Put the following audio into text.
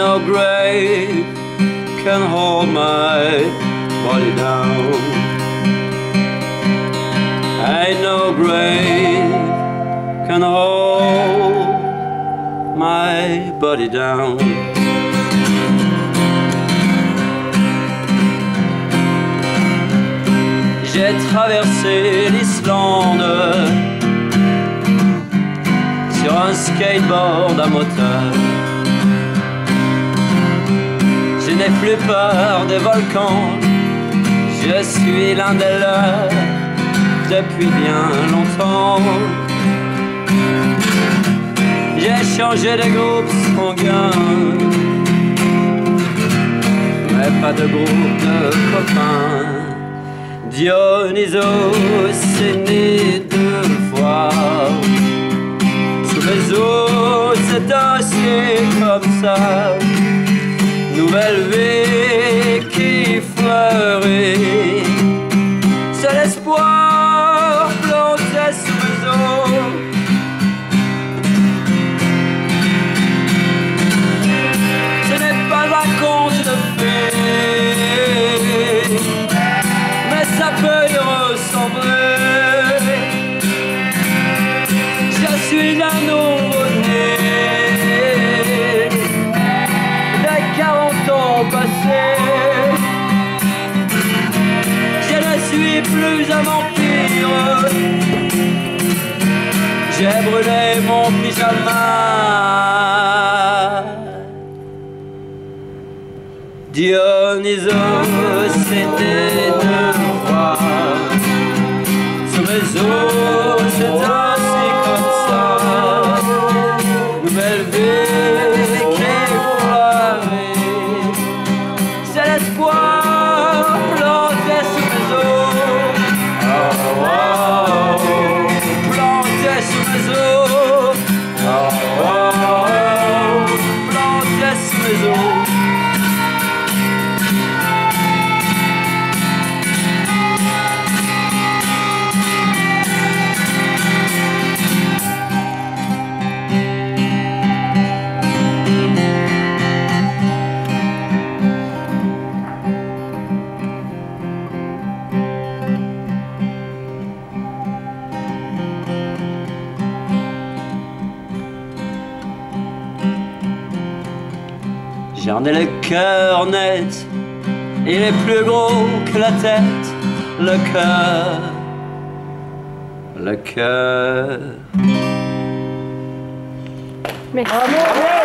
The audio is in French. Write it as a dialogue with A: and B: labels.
A: no grave can hold my body down. Ain't no grave can hold my body down. J'ai traversé l'Islande sur un skateboard à moteur. Je n'ai plus peur des volcans, je suis l'un des leurs depuis bien longtemps. J'ai changé de groupe sanguin, mais pas de groupe de copains. Dionysos s'est né deux fois. Sous mes os, c'est ainsi comme ça. Nouvelle vie qui fleurit, c'est l'espoir planté sous mes os. Ce n'est pas un conte de fées, mais ça peut y ressembler. Je suis un nouveau-né, des 40 ans passés. Je ne suis plus un vampire, j'ai brûlé mon pyjama. Dionysos c'était deux fois. Sur mes os, c'est ainsi comme ça. Nouvelle vie qui fleurit, c'est l'espoir planté sous mes os. Oh, oh, oh, planté sous mes os. Oh, oh, oh, planté sous mes os. J'en ai le cœur net, il est plus gros que la tête, le cœur, le cœur.
B: Merci.